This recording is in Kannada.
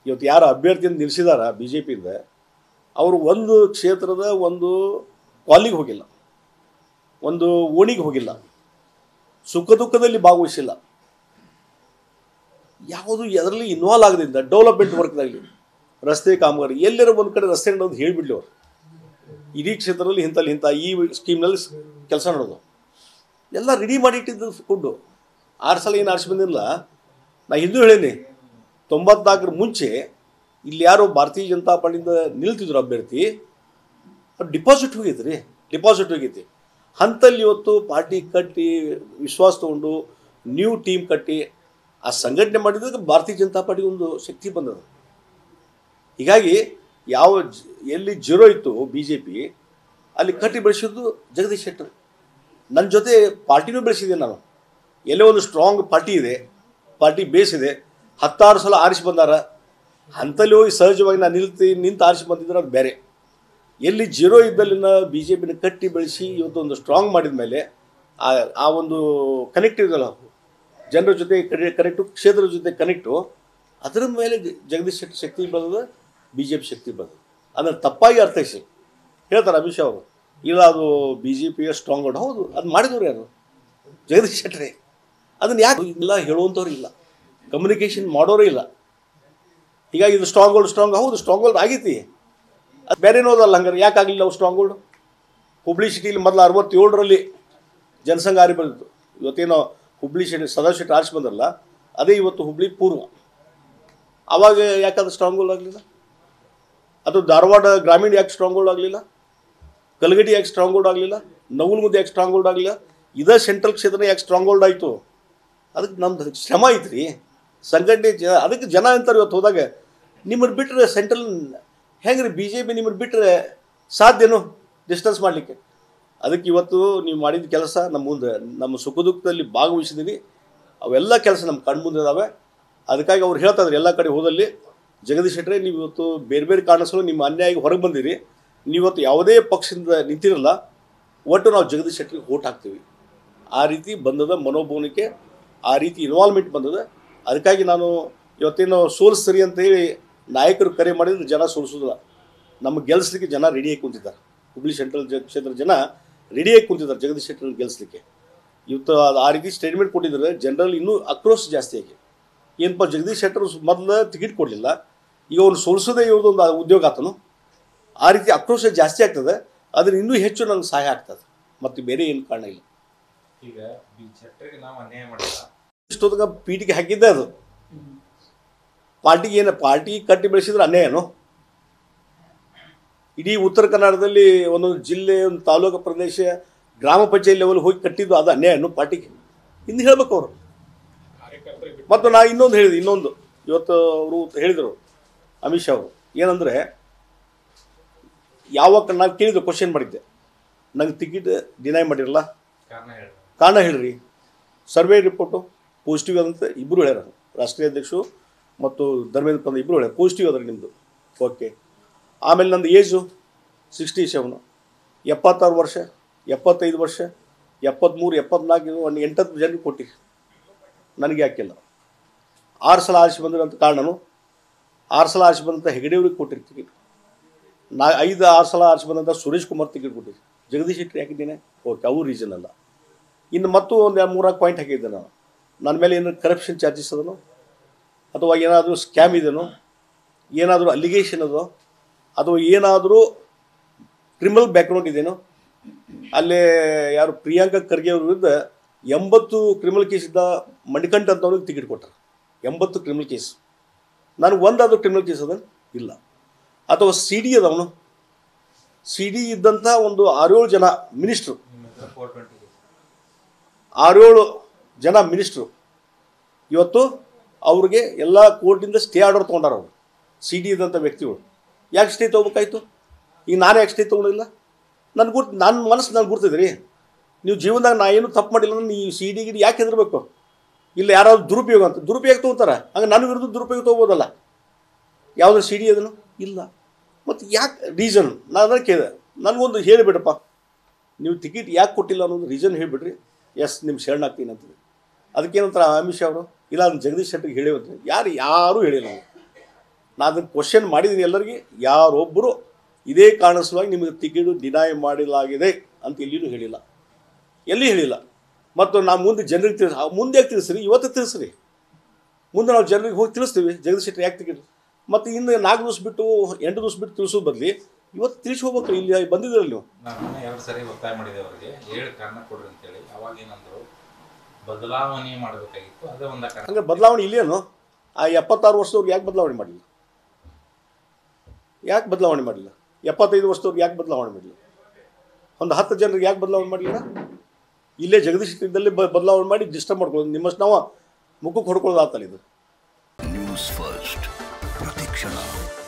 ಇವತ್ತು ಯಾರು ಅಭ್ಯರ್ಥಿಯನ್ನು ನಿಲ್ಲಿಸಿದಾರ ಬಿ ಜೆ ಪಿಯಿಂದ ಅವರು ಒಂದು ಕ್ಷೇತ್ರದ ಒಂದು ಕಾಲಿಗೆ ಹೋಗಿಲ್ಲ, ಒಂದು ಓಣಿಗೆ ಹೋಗಿಲ್ಲ, ಸುಖ ದುಃಖದಲ್ಲಿ ಭಾಗವಹಿಸಿಲ್ಲ, ಯಾವುದು ಅದರಲ್ಲಿ ಇನ್ವಾಲ್ವ್ ಆಗದಿಂದ ಡೆವಲಪ್ಮೆಂಟ್ ವರ್ಕ್ದಾಗಲಿ ರಸ್ತೆ ಕಾಮಗಾರಿ ಎಲ್ಲರೂ ಒಂದು ಕಡೆ ರಸ್ತೆ ಅಂತ ಹೇಳಿಬಿಡ್ಲಿ ಅವರು ಇಡೀ ಕ್ಷೇತ್ರದಲ್ಲಿ ಇಂಥ ಈ ಸ್ಕೀಮ್ನಲ್ಲಿ ಕೆಲಸ ಮಾಡೋದು ಎಲ್ಲ ರೆಡಿ ಮಾಡಿ ಇಟ್ಟಿದ್ದು ಫುಡ್ಡು 6 ಸಲ ಏನು ಆರಿಸಿ ಬಂದಿಲ್ಲ. ನಾ ಹಿಂದೂ ಹೇಳೀನಿ 94 ಮುಂಚೆ ಇಲ್ಲಿ ಯಾರು ಭಾರತೀಯ ಜನತಾ ಪಾರ್ಟಿಯಿಂದ ನಿಲ್ತಿದ್ರು ಅಭ್ಯರ್ಥಿ ಡಿಪಾಸಿಟ್ ಹೋಗೈತಿ ಅಂಥಲ್ಲಿ ಇವತ್ತು ಪಾರ್ಟಿ ಕಟ್ಟಿ ವಿಶ್ವಾಸ ತೊಗೊಂಡು ನ್ಯೂ ಟೀಮ್ ಕಟ್ಟಿ ಆ ಸಂಘಟನೆ ಮಾಡಿದಾಗ ಭಾರತೀಯ ಜನತಾ ಪಾರ್ಟಿಗೆ ಒಂದು ಶಕ್ತಿ ಬಂದದ. ಹೀಗಾಗಿ ಎಲ್ಲಿ ಜೀರೋ ಇತ್ತು ಬಿ ಜೆ ಪಿ ಅಲ್ಲಿ ಕಟ್ಟಿ ಬೆಳೆಸಿದ್ದು ಜಗದೀಶ್ ಶೆಟ್ಟರ್. ನನ್ನ ಜೊತೆ ಪಾರ್ಟಿನೂ ಬೆಳೆಸಿದೆ ನಾನು. ಎಲ್ಲೇ ಒಂದು ಸ್ಟ್ರಾಂಗ್ ಪಾರ್ಟಿ ಇದೆ, ಪಾರ್ಟಿ ಬೇಸ್ ಇದೆ, 16 ಸಲ ಆರಿಸಿ ಬಂದಾರ, ಅಂಥಲ್ಲಿ ಹೋಗಿ ಸಹಜವಾಗಿ ನಾನು ನಿಂತು ಆರಿಸಿ ಬಂದಿದ್ರೆ ಅದು ಬೇರೆ. ಎಲ್ಲಿ ಜೀರೋ ಇದ್ದಲ್ಲಿನ ಬಿ ಜೆ ಪಿನ ಕಟ್ಟಿ ಬೆಳೆಸಿ ಇವತ್ತು ಒಂದು ಸ್ಟ್ರಾಂಗ್ ಮಾಡಿದ ಮೇಲೆ ಆ ಒಂದು ಕನೆಕ್ಟ್ ಇದಲ್ಲ ಜನರ ಜೊತೆ ಕನೆಕ್ಟು, ಕ್ಷೇತ್ರದ ಜೊತೆ ಕನೆಕ್ಟು, ಅದರ ಮೇಲೆ ಜಗದೀಶ್ ಶೆಟ್ಟರ್ ಶಕ್ತಿ ಬೆಳೆದ, ಬಿ ಜೆ ಪಿ ಶಕ್ತಿ ಬೆಳೆದ. ಅದನ್ನು ತಪ್ಪಾಗಿ ಅರ್ಥೈಸಿ ಹೇಳ್ತಾರೆ ಅಮಿತ್ ಶಾ ಅವರು, ಇಲ್ಲ ಅದು ಬಿ ಜೆ ಪಿಯ ಸ್ಟ್ರಾಂಗ್ ಔಟ್. ಹೌದು, ಅದು ಮಾಡಿದವ್ರು ಯಾರು? ಜಗದೀಶ್ ಶೆಟ್ಟರೇ. ಅದನ್ನು ಯಾಕೆ ಇಲ್ಲ ಹೇಳುವಂಥವ್ರು ಇಲ್ಲ, ಕಮ್ಯುನಿಕೇಷನ್ ಮಾಡೋರೇ ಇಲ್ಲ. ಹೀಗಾಗಿ ಇದು ಸ್ಟ್ರಾಂಗ್ ಹೋಲ್ಡ್ ಹೌದು, ಸ್ಟ್ರಾಂಗ್ ಹೋಲ್ಡ್ ಆಗೈತಿ, ಅದು ಬೇರೆ ಏನೋದಲ್ಲ. ಹಂಗಾರೆ ಯಾಕೆ ಆಗಲಿಲ್ಲ ಅವು ಸ್ಟ್ರಾಂಗ್ ಹೋಲ್ಡ್? ಹುಬ್ಳಿ ಸಿಟಿಲಿ ಮೊದಲು 67ರಲ್ಲಿ ಜನಸಂಘ ಆರಿ ಬಂದಿತ್ತು. ಇವತ್ತೇನೋ ಹುಬ್ಳಿ ಸಿಟಿ ಸದಾಶಿವ ಶೆಟ್ಟರ್ ಆರಿಸಿ ಬಂದ್ರಲ್ಲ, ಅದೇ ಇವತ್ತು ಹುಬ್ಳಿ ಪೂರ್ವ. ಆವಾಗ ಯಾಕೆ ಅದು ಸ್ಟ್ರಾಂಗ್ ಹೋಲ್ಡ್ ಆಗಲಿಲ್ಲ? ಅದು ಧಾರವಾಡ ಗ್ರಾಮೀಣ ಯಾಕೆ ಸ್ಟ್ರಾಂಗ್ ಹೋಲ್ಡ್ ಆಗಲಿಲ್ಲ? ಕಲಗಟಿ ಯಾಕೆ ಸ್ಟ್ರಾಂಗ್ ಹೋಲ್ಡ್ ಆಗಲಿಲ್ಲ? ನವಲಗುಂದ ಯಾಕೆ ಸ್ಟ್ರಾಂಗ್ ಹೋಲ್ಡ್ ಆಗಲಿಲ್ಲ? ಇದೇ ಸೆಂಟ್ರಲ್ ಕ್ಷೇತ್ರ ಯಾಕೆ ಸ್ಟ್ರಾಂಗ್ ಹೋಲ್ಡ್ ಆಯಿತು? ಅದಕ್ಕೆ ನಮ್ದು ಶ್ರಮ ಐತ್ರಿ, ಸಂಘಟನೆ. ಅದಕ್ಕೆ ಜನ ಅಂತಾರೆ ಇವತ್ತು ಹೋದಾಗ, ನಿಮ್ಮನ್ನು ಬಿಟ್ಟರೆ ಸೆಂಟ್ರಲ್ ಹೆಂಗೆ ರೀ ಬಿ ಜೆ ಪಿ ನಿಮ್ಮನ್ನು ಬಿಟ್ಟರೆ ಸಾಧ್ಯನೋ ಡಿಸ್ಟೆನ್ಸ್ ಮಾಡಲಿಕ್ಕೆ? ಅದಕ್ಕೆ ಇವತ್ತು ನೀವು ಮಾಡಿದ ಕೆಲಸ ನಮ್ಮ ಮುಂದೆ, ನಮ್ಮ ಸುಖ ದುಃಖದಲ್ಲಿ ಭಾಗವಹಿಸಿದ್ದೀವಿ, ಅವೆಲ್ಲ ಕೆಲಸ ನಮ್ಮ ಕಣ್ಮುಂದೆ ಇದ್ದಾವೆ. ಅದಕ್ಕಾಗಿ ಅವ್ರು ಹೇಳ್ತಾ ಇದ್ರು ಎಲ್ಲ ಕಡೆ ಹೋದಲ್ಲಿ, ಜಗದೀಶ್ ಶೆಟ್ಟರೇ ನೀವು ಇವತ್ತು ಬೇರೆ ಬೇರೆ ಕಾರಣಗಳು ನಿಮ್ಮ ಅನ್ಯಾಯ ಹೊರಗೆ ಬಂದಿರಿ, ನೀವತ್ತು ಯಾವುದೇ ಪಕ್ಷದಿಂದ ನಿಂತಿರಲ್ಲ, ಒಟ್ಟು ನಾವು ಜಗದೀಶ್ ಶೆಟ್ಟರಿಗೆ ಓಟ್ ಹಾಕ್ತೀವಿ. ಆ ರೀತಿ ಬಂದದ ಮನೋಭಾವನೆಗೆ, ಆ ರೀತಿ ಇನ್ವಾಲ್ವ್ಮೆಂಟ್ ಬಂದದ. ಅದಕ್ಕಾಗಿ ನಾನು ಇವತ್ತೇನೋ ಸೋಲಿಸ್ತೀರಿ ಅಂತೇಳಿ ನಾಯಕರು ಕರೆ ಮಾಡಿದ್ರೆ ಜನ ಸೋಲಿಸೋದಿಲ್ಲ. ನಮಗೆ ಗೆಲ್ಲಿಸ್ಲಿಕ್ಕೆ ಜನ ರೆಡಿಯಾಗಿ ಕುಂತಿದ್ದಾರೆ. ಹುಬ್ಳಿ ಸೆಂಟ್ರಲ್ ಕ್ಷೇತ್ರದ ಜನ ರೆಡಿಯಾಗಿ ಕುಂತಿದ್ದಾರೆ ಜಗದೀಶ್ ಶೆಟ್ಟರನ್ನು ಗೆಲ್ಲಿಸ್ಲಿಕ್ಕೆ. ಇವತ್ತು ಆ ರೀತಿ ಸ್ಟೇಟ್ಮೆಂಟ್ ಕೊಟ್ಟಿದ್ದಾರೆ, ಜನರಲ್ಲಿ ಇನ್ನೂ ಆಕ್ರೋಶ ಜಾಸ್ತಿ ಆಗಿ, ಏನಪ್ಪ ಜಗದೀಶ್ ಶೆಟ್ಟರ್ ಮೊದಲು ಟಿಕೆಟ್ ಕೊಡಲಿಲ್ಲ, ಈಗ ಅವ್ನು ಸೋಲಿಸೋದೇ ಇವ್ರದ್ದೊಂದು ಉದ್ಯೋಗ ಆತನು. ಆ ರೀತಿ ಆಕ್ರೋಶ ಜಾಸ್ತಿ ಆಗ್ತದೆ, ಅದನ್ನು ಇನ್ನೂ ಹೆಚ್ಚು ನನಗೆ ಸಹಾಯ ಆಗ್ತದೆ, ಮತ್ತು ಬೇರೆ ಏನು ಕಾರಣ ಇಲ್ಲ. ಈಗ ನಾವು ಅನ್ಯಾಯ ಮಾಡಿಲ್ಲ, ಇಷ್ಟೊತ್ತಿಗೆ ಪೀಟಿಗೆ ಹಾಕಿದ್ದೆ ಅದು ಪಾರ್ಟಿಗೆ. ಪಾರ್ಟಿ ಕಟ್ಟಿ ಬೆಳೆಸಿದ್ರೆ ಅನ್ಯಾಯನು? ಇಡೀ ಉತ್ತರ ಕರ್ನಾಟಕದಲ್ಲಿ ಒಂದೊಂದು ಜಿಲ್ಲೆ, ಒಂದು ತಾಲೂಕು ಪ್ರದೇಶ, ಗ್ರಾಮ ಪಂಚಾಯತ್ ಲೆವೆಲ್ ಹೋಗಿ ಕಟ್ಟಿದ್ದು ಅದು ಅನ್ಯಾಯನು ಪಾರ್ಟಿಗೆ? ಇನ್ನು ಹೇಳ್ಬೇಕು ಅವರು. ಮತ್ತು ನಾ ಇನ್ನೊಂದು ಇವತ್ತು ಅವರು ಹೇಳಿದರು ಅಮಿತ್ ಶಾ ಅವರು, ಏನಂದರೆ ಯಾವಾಗ ನಾನು ಕೇಳಿದ್ದು ಕ್ವಶನ್ ಮಾಡಿದ್ದೆ, ನಂಗೆ ಟಿಕೆಟ್ ಡಿನೈ ಮಾಡಿರಲ್ಲ, ಕಾರಣ ಹೇಳ್ರಿ. ಸರ್ವೆ ರಿಪೋರ್ಟು ಪಾಸಿಟಿವ್ ಅದಂತೆ ಇಬ್ಬರು ಹೇಳ್ಯಾರ, ರಾಷ್ಟ್ರೀಯ ಅಧ್ಯಕ್ಷರು ಮತ್ತು ಧರ್ಮೇಂದ್ರ ಪ್ರಧಾನ್ ಇಬ್ಬರು ಹೇಳ್ಯಾರ ಪಾಸಿಟಿವ್ ಅದ್ರಿ ನಿಮ್ಮದು. ಓಕೆ. ಆಮೇಲೆ ನಂದು ಏಜು 67, 76 ವರ್ಷ, 75 ವರ್ಷ, 73, 74, ಒಂದು 8 ಜನರಿಗೆ ಕೊಟ್ಟಿರಿ, ನನಗೆ ಯಾಕಿಲ್ಲ. 6 ಸಲ ಆರಿಸಿ ಬಂದಿರೋಂಥ ಕಾರಣನು, 6 ಸಲ ಆರಿಸಿ ಬಂದಂಥ ಹೆಗಡೆಯವ್ರಿಗೆ ಕೊಟ್ಟಿರಿ ಟಿಕೆಟ್. 6 ಸಲ ಆರಿಸಿ ಬಂದಂಥ ಸುರೇಶ್ ಕುಮಾರ್ ಟಿಕೆಟ್ ಕೊಟ್ಟಿರಿ, ಜಗದೀಶ್ ಶೆಟ್ಟರ್ ಯಾಕಿದ್ದೇನೆ? ಓಕೆ, ಅವು ರೀಸನ್ ಅಲ್ಲ. ಇನ್ನು ಮತ್ತು ಒಂದು 2-3 ಪಾಯಿಂಟ್ ಹಾಕಿದ್ದೆ ನಾನು. ನನ್ನ ಮೇಲೆ ಏನಾದ್ರು ಕರಪ್ಷನ್ ಚಾರ್ಜಸ್ ಅದನೋ, ಅಥವಾ ಏನಾದರೂ ಸ್ಕ್ಯಾಮ್ ಇದೆನೋ, ಏನಾದರೂ ಅಲಿಗೇಷನ್ ಅದೋ, ಅಥವಾ ಏನಾದರೂ ಕ್ರಿಮಿನಲ್ ಬ್ಯಾಕ್ಗ್ರೌಂಡ್ ಇದೆಯೋ. ಅಲ್ಲೇ ಯಾರು ಪ್ರಿಯಾಂಕಾ ಖರ್ಗೆ ಅವ್ರ ವಿರುದ್ಧ 80 ಕ್ರಿಮಿನಲ್ ಕೇಸ್ ಇದ್ದ ಮಣಿಕಂಠ ಅಂತವ್ರಿಗೆ ಟಿಕೆಟ್ ಕೊಟ್ಟರು. 80 ಕ್ರಿಮಿನಲ್ ಕೇಸ್. ನನಗೆ ಒಂದಾದರೂ ಕ್ರಿಮಿನಲ್ ಕೇಸ್ ಅದ ಇಲ್ಲ. ಅಥವಾ ಸಿ ಡಿ ಅದವನು, ಸಿ ಡಿ ಇದ್ದಂಥ ಒಂದು 6-7 ಜನ ಮಿನಿಸ್ಟ್ರು, 6-7 ಜನ ಮಿನಿಸ್ಟ್ರು ಇವತ್ತು ಅವ್ರಿಗೆ ಎಲ್ಲ ಕೋರ್ಟಿಂದ ಸ್ಟೇ ಆರ್ಡರ್ ತೊಗೊಂಡಾರ. ಅವರು ಸಿ ಡಿ ಇದ್ದಂಥ ವ್ಯಕ್ತಿಗಳು ಯಾಕೆ ಸ್ಟೇ ತೊಗೋಬೇಕಾಯ್ತು? ಈಗ ನಾನು ಯಾಕೆ ಸ್ಟೇ ತೊಗೊಂಡಿಲ್ಲ? ನನ್ನ ಮನಸ್ಸು ನನಗೆ ಗುರ್ತಿದೆ ರೀ. ನೀವು ಜೀವನದಾಗ ನಾ ಏನು ತಪ್ಪು ಮಾಡಿಲ್ಲ ಅಂದ್ರೆ ನೀವು ಸಿ ಡಿ ಗಿಡಿ ಯಾಕೆ ಹೆದರ್ಬೇಕು? ಇಲ್ಲ ಯಾರಾದ್ರು ದುರುಪಯೋಗ ಅಂತ ದುರುಪಯೋಗ ತೊಗೋತಾರೆ, ಹಂಗೆ ನನ್ನ ವಿರುದ್ಧ ದುರುಪಯೋಗ ತೊಗೋಬೋದಲ್ಲ. ಯಾವುದಾದ್ರು ಸಿ ಡಿ ಅದನ್ನು ಇಲ್ಲ. ಮತ್ತು ಯಾಕೆ ರೀಸನ್ ನಾನು ಅದನ್ನು ಕೇಳಿದೆ. ನನಗೊಂದು ಹೇಳಿಬಿಡಪ್ಪ, ನೀವು ಟಿಕೆಟ್ ಯಾಕೆ ಕೊಟ್ಟಿಲ್ಲ ಅನ್ನೋದು ರೀಸನ್ ಹೇಳಿಬಿಡ್ರಿ, ಎಸ್ ನಿಮ್ಮ ಶರಣಾಗ್ತೀನಿ ಅಂತಂದು. ಅದಕ್ಕೇನಂತಾರೆ ಅಮಿತ್ ಶಾ ಅವರು, ಇಲ್ಲ ಅದನ್ನು ಜಗದೀಶ್ ಶೆಟ್ಟರ್ಗೆ ಹೇಳಿವಂತ. ಯಾರೂ ಹೇಳಿಲ್ಲ. ನಾನು ಅದನ್ನು ಕ್ವಶನ್ ಮಾಡಿದ್ದೀನಿ ಎಲ್ಲರಿಗೆ. ಯಾರೊಬ್ಬರು ಇದೇ ಕಾರಣಸವಾಗಿ ನಿಮಗೆ ಟಿಕೆಟು ಡಿನೈ ಮಾಡಲಾಗಿದೆ ಅಂತ ಎಲ್ಲಿಯೂ ಹೇಳಿಲ್ಲ, ಎಲ್ಲಿ ಹೇಳಿಲ್ಲ. ಮತ್ತು ನಾವು ಮುಂದೆ ಜನರಿಗೆ ಮುಂದೆ ಯಾಕೆ ತಿಳಿಸ್ರಿ, ಇವತ್ತು ತಿಳಿಸ್ರಿ. ಮುಂದೆ ನಾವು ಜನರಿಗೆ ಹೋಗಿ ತಿಳಿಸ್ತೀವಿ ಜಗದೀಶ್ ಶೆಟ್ಟರ್ ಯಾಕೆ ಟಿಕೆಟ್. ಮತ್ತು ಇನ್ನು 4 ದಿವಸ ಬಿಟ್ಟು 8 ದಿವಸ ಬಿಟ್ಟು ತಿಳಿಸೋದು ಬದಲಿ ಇವತ್ತು ತಿಳಿಸಿ ಹೋಗ್ಬೇಕು. ಇಲ್ಲಿ ಬಂದಿದ್ದೀರಲ್ಲ ನೀವು. ನಾನು 2 ಸರಿ ಒತ್ತಾಯ ಮಾಡಿದೆ ಅವರಿಗೆ, 7 ಕಾರಣ ಕೊಡ್ರಿ ಅಂತೇಳಿ. ಅವಾಗ ಏನಂದ್ರು, ಬದಲಾವಣೆ ಮಾಡಬೇಕಾಗಿತ್ತು, ಅದೇ ಒಂದು ಕಾರಣ. ಹಂಗೆ ಬದಲಾವಣೆ ಇಲ್ಲೇನು? ಆ 76 ವರ್ಷದವ್ರಿಗೆ ಯಾಕೆ ಬದಲಾವಣೆ ಮಾಡಲಿಲ್ಲ? ಯಾಕೆ ಬದಲಾವಣೆ ಮಾಡಲಿಲ್ಲ? 75 ವರ್ಷದವ್ರಿಗೆ ಯಾಕೆ ಬದಲಾವಣೆ ಮಾಡಲಿಲ್ಲ? ಒಂದು 10 ಜನರಿಗೆ ಯಾಕೆ ಬದಲಾವಣೆ ಮಾಡಲಿಲ್ಲ? ಇಲ್ಲೇ ಜಗದೀಶ್ ಇದ್ದಲ್ಲೇ ಬದಲಾವಣೆ ಮಾಡಿ ಡಿಸ್ಟರ್ಬ್ ಮಾಡ್ಕೊಳ್ಳೋದು, ನಿಮ್ಮಷ್ಟು ನಾವು ಮುಖಕ್ಕೆ ಹೊಡ್ಕೊಳ್ಳೋದು ಆತಲ್ಲ ಇದು. ನ್ಯೂಸ್ ಫಸ್ಟ್ ಪ್ರತಿಕ್ಷಣ.